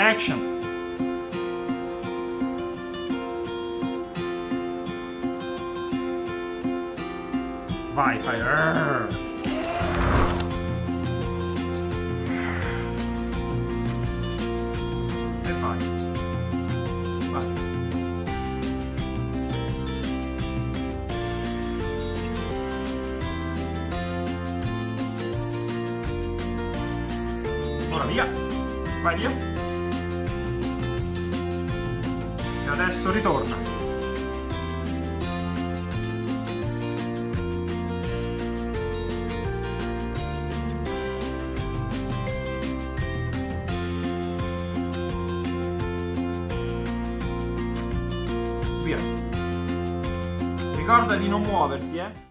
Action. Vai, fai. E vai. Vai. Ora via. Vai via. E adesso ritorna. Via. Ricorda di non muoverti,